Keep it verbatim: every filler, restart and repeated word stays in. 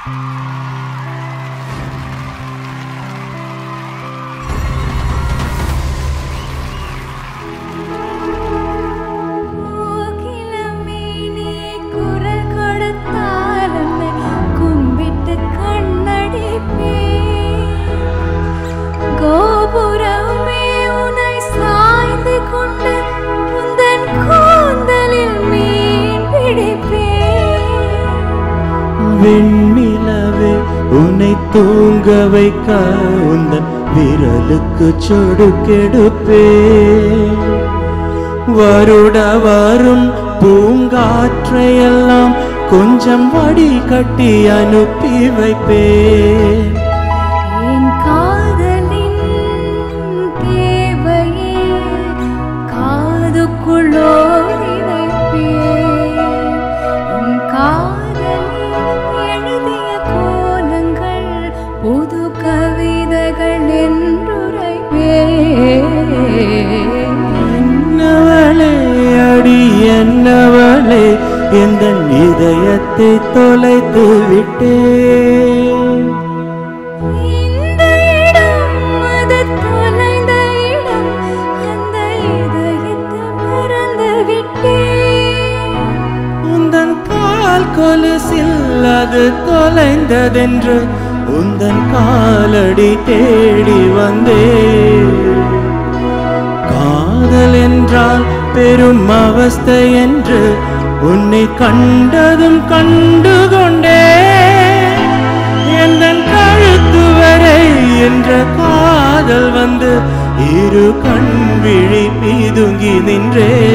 வெண்ணிலவே உன்னை தூங்க வைக்க உந்தன் விரலுக்கு சொடுக்கெடுப்பே வருட வரும் பூங்காற்றையெல்லாம் கொஞ்சம் வடி கட்டி அனுப்பி வைப்பே என் காதலின் தேவையே காதுக்குள்ளோ புது கவிதைகள் என்றுரைவே என்னவளே அடி என்னவளே எந்த இதயத்தை தொலைத்து விட்டே இந்த இடம் அது தொலைந்த இடம் அந்த இதயத்தை மறந்து விட்டே உந்தன் கால் கொலுசில் அது தொலைந்ததென்று உந்தன் காலடி தேடி வந்தே காதல் என்றால் பெரும் அவஸ்தை என்று உன்னை கண்டதும் கண்டு கொண்டே எந்தன் கழுத்து வரை என்ற காதல் வந்து இரு கண் விழி பிதுங்கி நின்றே